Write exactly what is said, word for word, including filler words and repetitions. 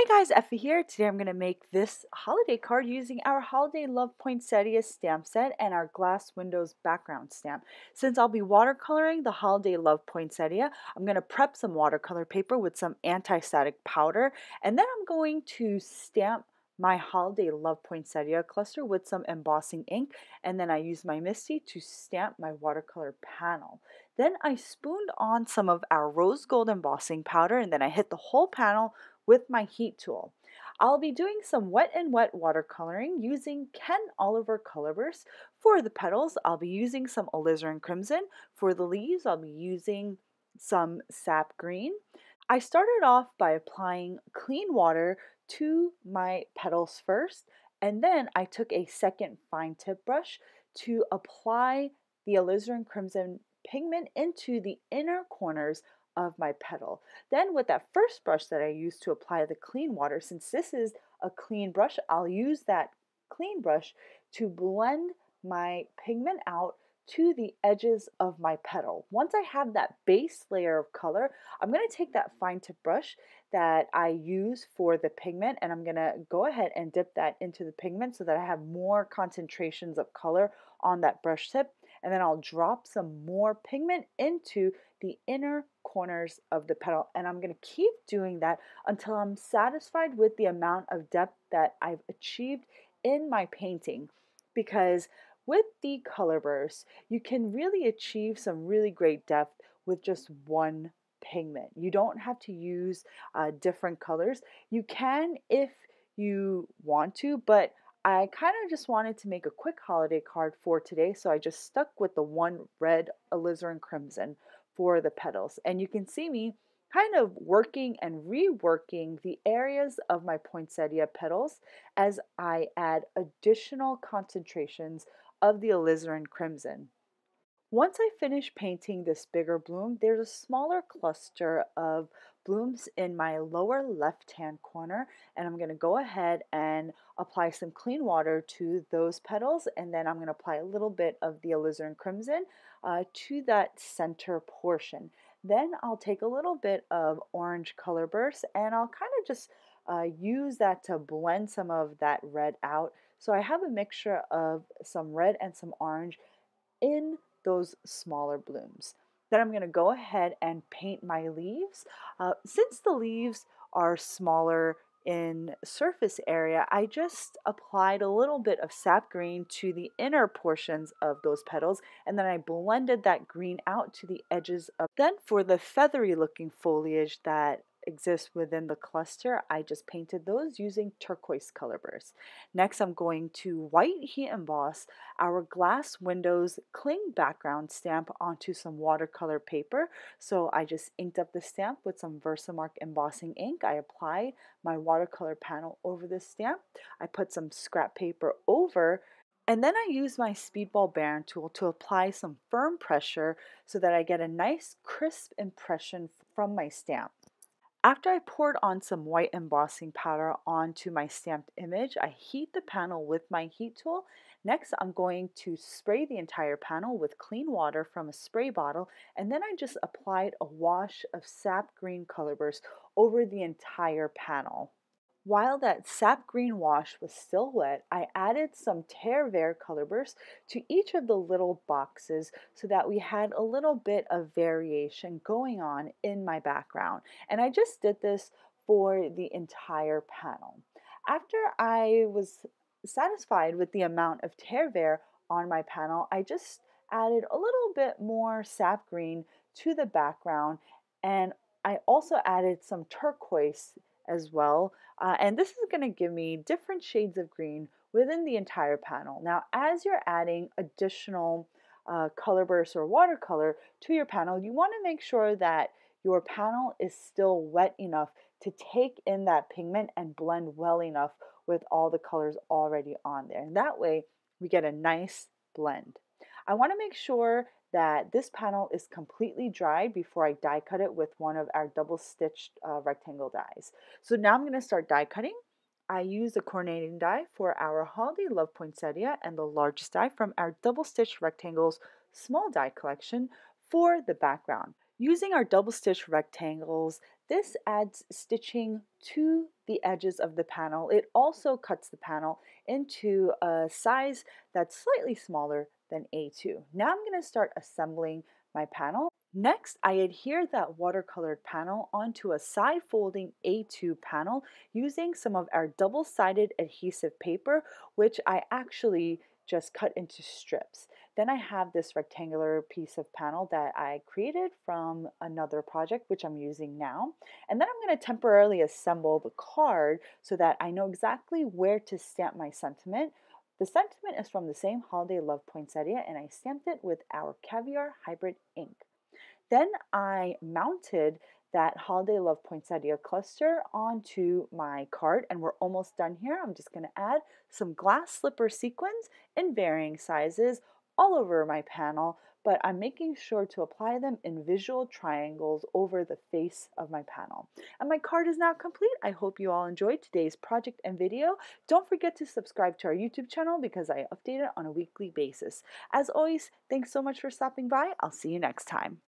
guys, Effie here. Today I'm going to make this holiday card using our Holiday Love Poinsettia stamp set and our glass windows background stamp. Since I'll be watercoloring the Holiday Love Poinsettia, I'm going to prep some watercolor paper with some anti-static powder, and then I'm going to stamp my Holiday Love Poinsettia cluster with some embossing ink, and then I use my Misty to stamp my watercolor panel. Then I spooned on some of our rose gold embossing powder, and then I hit the whole panel with my heat tool. I'll be doing some wet and wet watercoloring using Ken Oliver color bursts. For the petals, I'll be using some alizarin crimson. For the leaves, I'll be using some sap green. I started off by applying clean water to my petals first, and then I took a second fine tip brush to apply the alizarin crimson pigment into the inner corners of my petal. Then with that first brush that I used to apply the clean water, since this is a clean brush, I'll use that clean brush to blend my pigment out to the edges of my petal. Once I have that base layer of color, I'm going to take that fine tip brush that I use for the pigment, and I'm going to go ahead and dip that into the pigment so that I have more concentrations of color on that brush tip, and then I'll drop some more pigment into the inner corners of the petal, and I'm going to keep doing that until I'm satisfied with the amount of depth that I've achieved in my painting. Because with the color bursts, you can really achieve some really great depth with just one pigment. You don't have to use uh, different colors. You can if you want to, but I kind of just wanted to make a quick holiday card for today, so I just stuck with the one red alizarin crimson for the petals. And you can see me kind of working and reworking the areas of my poinsettia petals as I add additional concentrations of the alizarin crimson. Once I finish painting this bigger bloom, there's a smaller cluster of blooms in my lower left-hand corner, and I'm going to go ahead and apply some clean water to those petals, and then I'm going to apply a little bit of the alizarin crimson uh, to that center portion. Then I'll take a little bit of orange color burst, and I'll kind of just uh, use that to blend some of that red out. So I have a mixture of some red and some orange in those smaller blooms. Then I'm going to go ahead and paint my leaves. Uh, since the leaves are smaller in surface area, I just applied a little bit of sap green to the inner portions of those petals, and then I blended that green out to the edges of. Then for the feathery looking foliage that exists within the cluster, I just painted those using turquoise color bursts. Next, I'm going to white heat emboss our glass windows cling background stamp onto some watercolor paper. So I just inked up the stamp with some Versamark embossing ink. I applied my watercolor panel over the stamp. I put some scrap paper over, and then I use my speedball band tool to apply some firm pressure so that I get a nice crisp impression from my stamp. After I poured on some white embossing powder onto my stamped image, I heat the panel with my heat tool. Next, I'm going to spray the entire panel with clean water from a spray bottle, and then I just applied a wash of sap green color burst over the entire panel. While that sap green wash was still wet, I added some Terre Verte color bursts to each of the little boxes so that we had a little bit of variation going on in my background. And I just did this for the entire panel. After I was satisfied with the amount of Terre Verte on my panel, I just added a little bit more sap green to the background, and I also added some turquoise as well, uh, and this is going to give me different shades of green within the entire panel. Now, as you're adding additional uh, color bursts or watercolor to your panel, you want to make sure that your panel is still wet enough to take in that pigment and blend well enough with all the colors already on there. And that way, we get a nice blend. I want to make sure that this panel is completely dried before I die cut it with one of our double stitched uh, rectangle dies. So now I'm going to start die cutting. I use the coordinating die for our Holiday Love Poinsettia and the largest die from our double stitched rectangles small die collection for the background. Using our double stitch rectangles, this adds stitching to the edges of the panel. It also cuts the panel into a size that's slightly smaller than A two. Now I'm going to start assembling my panel. Next, I adhere that watercolored panel onto a side folding A two panel using some of our double-sided adhesive paper, which I actually just cut into strips. Then I have this rectangular piece of panel that I created from another project, which I'm using now. And then I'm going to temporarily assemble the card so that I know exactly where to stamp my sentiment. The sentiment is from the same Holiday Love Poinsettia, and I stamped it with our Caviar Hybrid ink. Then I mounted that Holiday Love Poinsettia cluster onto my card, and we're almost done here. I'm just going to add some glass slipper sequins in varying sizes all over my panel, but I'm making sure to apply them in visual triangles over the face of my panel. And my card is now complete. I hope you all enjoyed today's project and video. Don't forget to subscribe to our YouTube channel because I update it on a weekly basis. As always, thanks so much for stopping by. I'll see you next time.